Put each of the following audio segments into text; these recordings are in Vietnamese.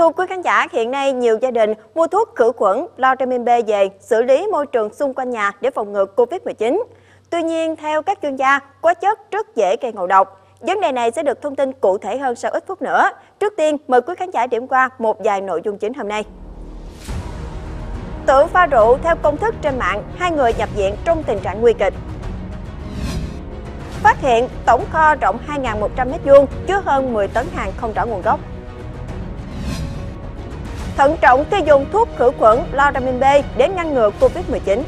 Thưa quý khán giả, hiện nay nhiều gia đình mua thuốc khử khuẩn Cloramin B về xử lý môi trường xung quanh nhà để phòng ngừa Covid-19. Tuy nhiên, theo các chuyên gia, hóa chất rất dễ gây ngộ độc. Vấn đề này sẽ được thông tin cụ thể hơn sau ít phút nữa. Trước tiên, mời quý khán giả điểm qua một vài nội dung chính hôm nay. Tự pha rượu theo công thức trên mạng, 2 người nhập viện trong tình trạng nguy kịch. Phát hiện tổng kho rộng 2.100 m2 chứa hơn 10 tấn hàng không rõ nguồn gốc. Thận trọng khi dùng thuốc khử khuẩn Cloramin B để ngăn ngừa Covid-19.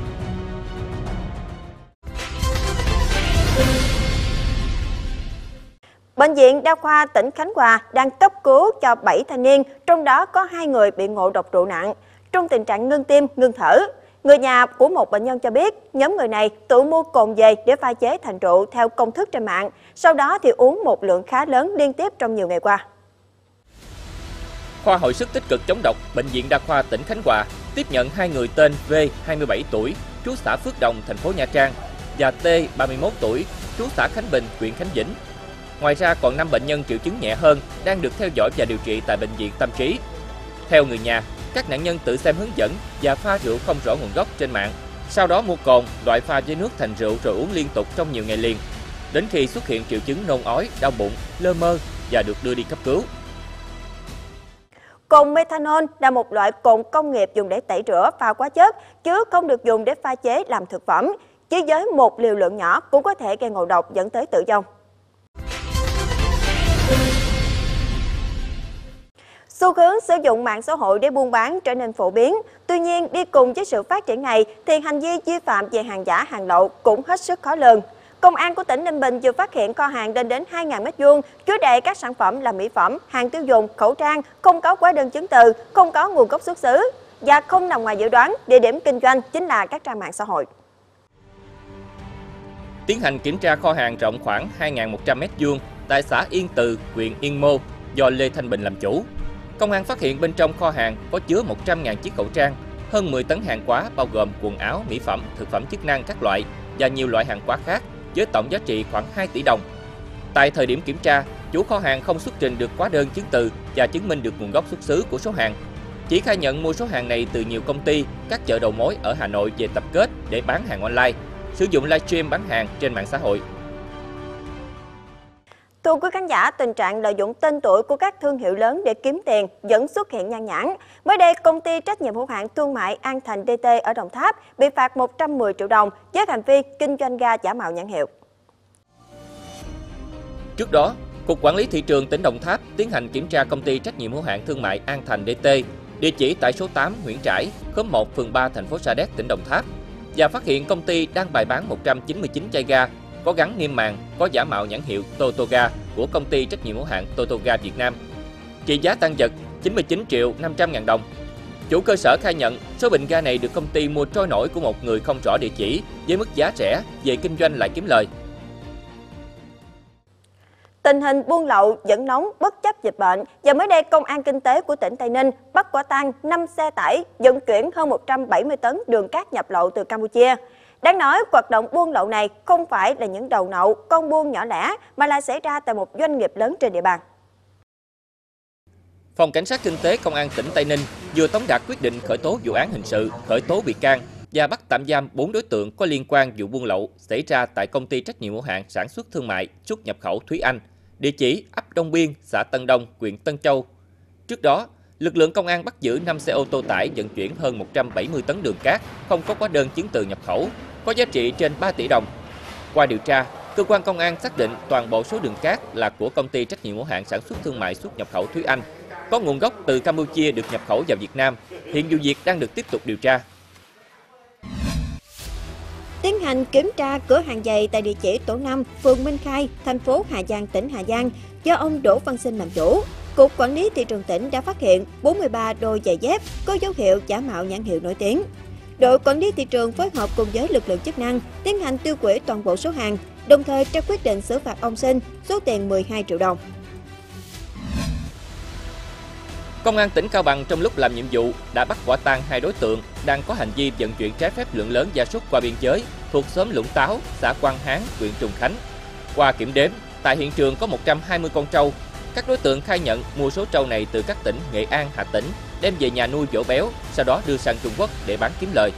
Bệnh viện Đa khoa tỉnh Khánh Hòa đang cấp cứu cho 7 thanh niên, trong đó có 2 người bị ngộ độc rượu nặng, trong tình trạng ngưng tim, ngưng thở. Người nhà của một bệnh nhân cho biết, nhóm người này tự mua cồn về để pha chế thành rượu theo công thức trên mạng, sau đó thì uống một lượng khá lớn liên tiếp trong nhiều ngày qua. Khoa hồi sức tích cực chống độc Bệnh viện Đa khoa tỉnh Khánh Hòa tiếp nhận 2 người tên V, 27 tuổi, trú xã Phước Đồng, thành phố Nha Trang, và T, 31 tuổi, trú xã Khánh Bình, huyện Khánh Vĩnh. Ngoài ra còn 5 bệnh nhân triệu chứng nhẹ hơn đang được theo dõi và điều trị tại Bệnh viện Tâm Trí. Theo người nhà, các nạn nhân tự xem hướng dẫn và pha rượu không rõ nguồn gốc trên mạng, sau đó mua cồn loại pha với nước thành rượu rồi uống liên tục trong nhiều ngày liền, đến khi xuất hiện triệu chứng nôn ói, đau bụng, lơ mơ và được đưa đi cấp cứu. Cồn methanol là một loại cồn công nghiệp dùng để tẩy rửa pha hóa chất, chứ không được dùng để pha chế làm thực phẩm. Chỉ với một liều lượng nhỏ cũng có thể gây ngộ độc dẫn tới tử vong. Xu hướng sử dụng mạng xã hội để buôn bán trở nên phổ biến. Tuy nhiên, đi cùng với sự phát triển này thì hành vi vi phạm về hàng giả, hàng lậu cũng hết sức khó lường. Công an của tỉnh Ninh Bình vừa phát hiện kho hàng lên đến 2.000 m2 chứa đầy các sản phẩm là mỹ phẩm, hàng tiêu dùng, khẩu trang, không có hóa đơn chứng từ, không có nguồn gốc xuất xứ và không nằm ngoài dự đoán. Địa điểm kinh doanh chính là các trang mạng xã hội. Tiến hành kiểm tra kho hàng rộng khoảng 2.100 m2 tại xã Yên Từ, huyện Yên Mô do Lê Thanh Bình làm chủ. Công an phát hiện bên trong kho hàng có chứa 100.000 chiếc khẩu trang, hơn 10 tấn hàng hóa bao gồm quần áo, mỹ phẩm, thực phẩm chức năng các loại và nhiều loại hàng hóa khác với tổng giá trị khoảng 2 tỷ đồng. Tại thời điểm kiểm tra, chủ kho hàng không xuất trình được hóa đơn chứng từ và chứng minh được nguồn gốc xuất xứ của số hàng. Chỉ khai nhận mua số hàng này từ nhiều công ty, các chợ đầu mối ở Hà Nội về tập kết để bán hàng online, sử dụng livestream bán hàng trên mạng xã hội. Thưa quý khán giả, tình trạng lợi dụng tên tuổi của các thương hiệu lớn để kiếm tiền vẫn xuất hiện nhan nhản. Mới đây, công ty trách nhiệm hữu hạn thương mại An Thành DT ở Đồng Tháp bị phạt 110 triệu đồng với hành vi kinh doanh ga giả mạo nhãn hiệu. Trước đó, Cục Quản lý Thị trường tỉnh Đồng Tháp tiến hành kiểm tra công ty trách nhiệm hữu hạn thương mại An Thành DT, địa chỉ tại số 8 Nguyễn Trãi, khóm 1, phường 3, thành phố Sa Đéc, tỉnh Đồng Tháp, và phát hiện công ty đang bày bán 199 chai ga có gắn niêm màng có giả mạo nhãn hiệu Totoga của công ty trách nhiệm hữu hạn Totoga Việt Nam. Trị giá tăng vật 99 triệu 500 ngàn đồng. Chủ cơ sở khai nhận số bình ga này được công ty mua trôi nổi của một người không rõ địa chỉ với mức giá rẻ, về kinh doanh lại kiếm lời. Tình hình buôn lậu vẫn nóng bất chấp dịch bệnh, và mới đây Công an Kinh tế của tỉnh Tây Ninh bắt quả tang 5 xe tải vận chuyển hơn 170 tấn đường cát nhập lậu từ Campuchia. Đáng nói, hoạt động buôn lậu này không phải là những đầu nậu, con buôn nhỏ lẻ, mà là xảy ra tại một doanh nghiệp lớn trên địa bàn. Phòng Cảnh sát Kinh tế Công an tỉnh Tây Ninh vừa tống đạt quyết định khởi tố vụ án hình sự, khởi tố bị can và bắt tạm giam 4 đối tượng có liên quan vụ buôn lậu xảy ra tại công ty trách nhiệm hữu hạn sản xuất thương mại xuất nhập khẩu Thúy Anh, địa chỉ ấp Đông Biên, xã Tân Đông, huyện Tân Châu. Trước đó, lực lượng công an bắt giữ 5 xe ô tô tải vận chuyển hơn 170 tấn đường cát không có hóa đơn chứng từ nhập khẩu, có giá trị trên 3 tỷ đồng. Qua điều tra, cơ quan công an xác định toàn bộ số đường cát là của công ty trách nhiệm hữu hạn sản xuất thương mại xuất nhập khẩu Thúy Anh, có nguồn gốc từ Campuchia được nhập khẩu vào Việt Nam. Hiện vụ việc đang được tiếp tục điều tra. Tiến hành kiểm tra cửa hàng giày tại địa chỉ tổ 5, phường Minh Khai, thành phố Hà Giang, tỉnh Hà Giang, do ông Đỗ Văn Sinh làm chủ. Cục Quản lý Thị trường tỉnh đã phát hiện 43 đôi giày dép có dấu hiệu giả mạo nhãn hiệu nổi tiếng. Đội Quản lý Thị trường phối hợp cùng với lực lượng chức năng tiến hành tiêu hủy toàn bộ số hàng, đồng thời ra quyết định xử phạt ông Sinh số tiền 12 triệu đồng. Công an tỉnh Cao Bằng trong lúc làm nhiệm vụ đã bắt quả tang 2 đối tượng đang có hành vi vận chuyển trái phép lượng lớn gia súc qua biên giới thuộc xóm Lũng Táo, xã Quang Hán, huyện Trùng Khánh. Qua kiểm đếm, tại hiện trường có 120 con trâu, Các đối tượng khai nhận mua số trâu này từ các tỉnh Nghệ An, Hà Tĩnh, đem về nhà nuôi dỗ béo, sau đó đưa sang Trung Quốc để bán kiếm lời.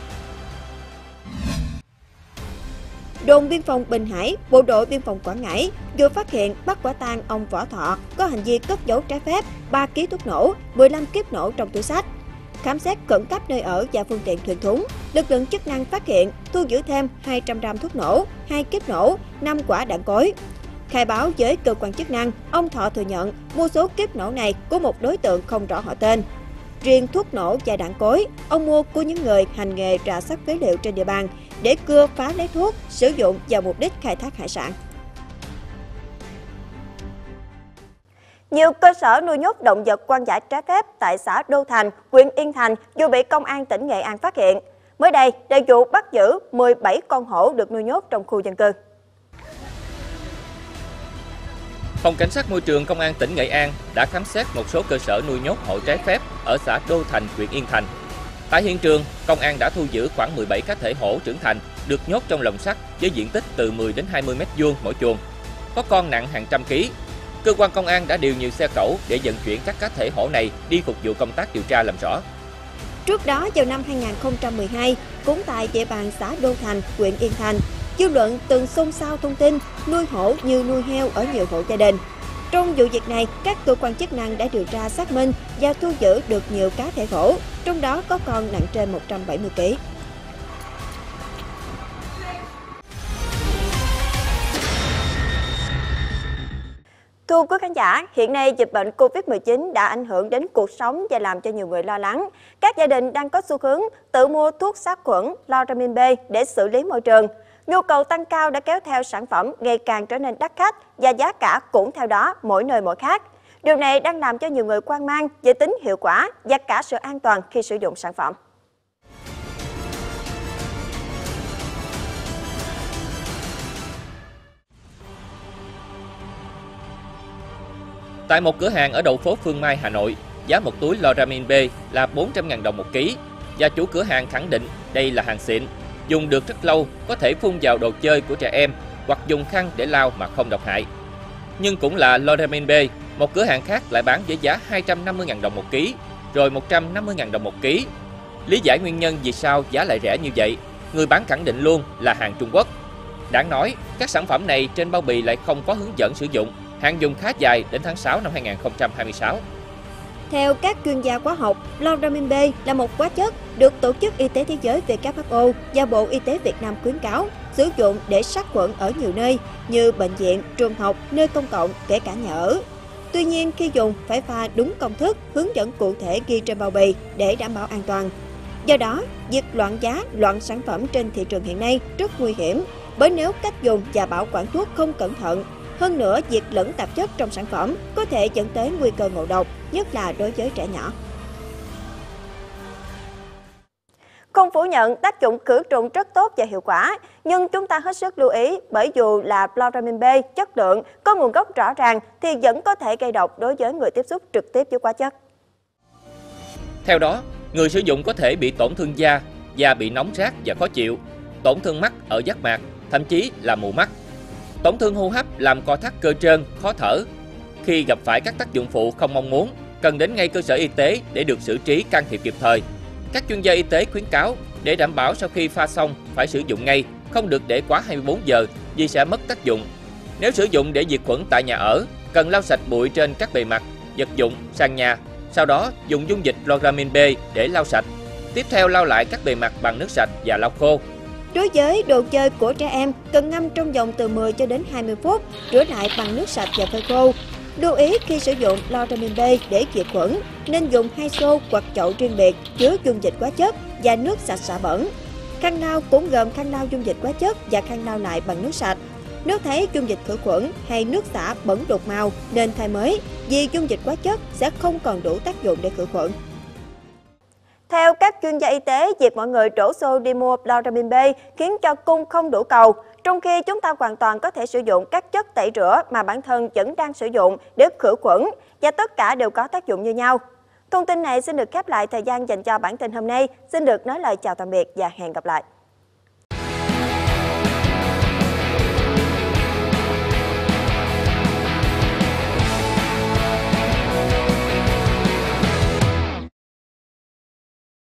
Đồn biên phòng Bình Hải, Bộ đội biên phòng Quảng Ngãi vừa phát hiện bắt quả tang ông Võ Thọ có hành vi cất giấu trái phép 3 kg thuốc nổ, 15 kíp nổ trong túi xách. Khám xét khẩn cấp nơi ở và phương tiện thuyền thúng, lực lượng chức năng phát hiện thu giữ thêm 200 gram thuốc nổ, 2 kíp nổ, 5 quả đạn cối. Khai báo với cơ quan chức năng, ông Thọ thừa nhận mua số kíp nổ này của một đối tượng không rõ họ tên. Riêng thuốc nổ và đạn cối, ông mua của những người hành nghề rà soát phế liệu trên địa bàn để cưa phá lấy thuốc, sử dụng vào mục đích khai thác hải sản. Nhiều cơ sở nuôi nhốt động vật hoang dã trái phép tại xã Đô Thành, huyện Yên Thành vừa bị Công an tỉnh Nghệ An phát hiện. Mới đây, đại vụ bắt giữ 17 con hổ được nuôi nhốt trong khu dân cư. Phòng Cảnh sát Môi trường Công an tỉnh Nghệ An đã khám xét một số cơ sở nuôi nhốt hổ trái phép ở xã Đô Thành, huyện Yên Thành. Tại hiện trường, công an đã thu giữ khoảng 17 cá thể hổ trưởng thành được nhốt trong lồng sắt với diện tích từ 10 đến 20 m2 mỗi chuồng. Có con nặng hàng trăm ký. Cơ quan công an đã điều nhiều xe cẩu để vận chuyển các cá thể hổ này đi phục vụ công tác điều tra làm rõ. Trước đó, vào năm 2012, cũng tại địa bàn xã Đô Thành, huyện Yên Thành, dư luận từng xôn xao thông tin nuôi hổ như nuôi heo ở nhiều hộ gia đình. Trong vụ việc này, các cơ quan chức năng đã điều tra xác minh và thu giữ được nhiều cá thể hổ, trong đó có con nặng trên 170 kg. Thưa quý khán giả, hiện nay dịch bệnh Covid-19 đã ảnh hưởng đến cuộc sống và làm cho nhiều người lo lắng. Các gia đình đang có xu hướng tự mua thuốc sát khuẩn Chloramin B để xử lý môi trường. Nhu cầu tăng cao đã kéo theo sản phẩm ngày càng trở nên đắt khách và giá cả cũng theo đó mỗi nơi mỗi khác. Điều này đang làm cho nhiều người hoang mang về tính hiệu quả và cả sự an toàn khi sử dụng sản phẩm. Tại một cửa hàng ở đầu phố Phương Mai, Hà Nội, giá một túi Chloramin B là 400.000 đồng một ký và chủ cửa hàng khẳng định đây là hàng xịn, dùng được rất lâu, có thể phun vào đồ chơi của trẻ em hoặc dùng khăn để lau mà không độc hại. Nhưng cũng là Chloramin B, một cửa hàng khác lại bán với giá 250.000 đồng một ký, rồi 150.000 đồng một ký. Lý giải nguyên nhân vì sao giá lại rẻ như vậy, người bán khẳng định luôn là hàng Trung Quốc. Đáng nói, các sản phẩm này trên bao bì lại không có hướng dẫn sử dụng, hạn dùng khá dài đến tháng 6 năm 2026. Theo các chuyên gia hóa học, Chloramin B là một hóa chất được Tổ chức Y tế Thế giới WHO và Bộ Y tế Việt Nam khuyến cáo sử dụng để sát khuẩn ở nhiều nơi như bệnh viện, trường học, nơi công cộng, kể cả nhà ở. Tuy nhiên, khi dùng phải pha đúng công thức, hướng dẫn cụ thể ghi trên bao bì để đảm bảo an toàn. Do đó, việc loạn giá, loạn sản phẩm trên thị trường hiện nay rất nguy hiểm, bởi nếu cách dùng và bảo quản thuốc không cẩn thận, hơn nữa, việc lẫn tạp chất trong sản phẩm có thể dẫn tới nguy cơ ngộ độc, nhất là đối với trẻ nhỏ. Không phủ nhận tác dụng khử trùng rất tốt và hiệu quả, nhưng chúng ta hết sức lưu ý bởi dù là Chloramin B chất lượng, có nguồn gốc rõ ràng thì vẫn có thể gây độc đối với người tiếp xúc trực tiếp với hóa chất. Theo đó, người sử dụng có thể bị tổn thương da bị nóng rát và khó chịu, tổn thương mắt ở giác mạc, thậm chí là mù mắt. Tổn thương hô hấp làm co thắt cơ trơn, khó thở. Khi gặp phải các tác dụng phụ không mong muốn, cần đến ngay cơ sở y tế để được xử trí can thiệp kịp thời. Các chuyên gia y tế khuyến cáo để đảm bảo sau khi pha xong phải sử dụng ngay, không được để quá 24 giờ vì sẽ mất tác dụng. Nếu sử dụng để diệt khuẩn tại nhà ở, cần lau sạch bụi trên các bề mặt, vật dụng, sàn nhà, sau đó dùng dung dịch Chloramin B để lau sạch. Tiếp theo lau lại các bề mặt bằng nước sạch và lau khô. Đối với đồ chơi của trẻ em, cần ngâm trong vòng từ 10 cho đến 20 phút, rửa lại bằng nước sạch và phơi khô. Lưu ý khi sử dụng Chloramin B để diệt khuẩn, nên dùng 2 xô hoặc chậu riêng biệt chứa dung dịch hóa chất và nước sạch xả bẩn. Khăn lau cũng gồm khăn lau dung dịch hóa chất và khăn lau lại bằng nước sạch. Nếu thấy dung dịch khử khuẩn hay nước xả bẩn đục màu nên thay mới, vì dung dịch hóa chất sẽ không còn đủ tác dụng để khử khuẩn. Theo các chuyên gia y tế, việc mọi người đổ xô đi mua Chloramin B khiến cho cung không đủ cầu, trong khi chúng ta hoàn toàn có thể sử dụng các chất tẩy rửa mà bản thân vẫn đang sử dụng để khử khuẩn và tất cả đều có tác dụng như nhau. Thông tin này xin được khép lại thời gian dành cho bản tin hôm nay. Xin được nói lời chào tạm biệt và hẹn gặp lại.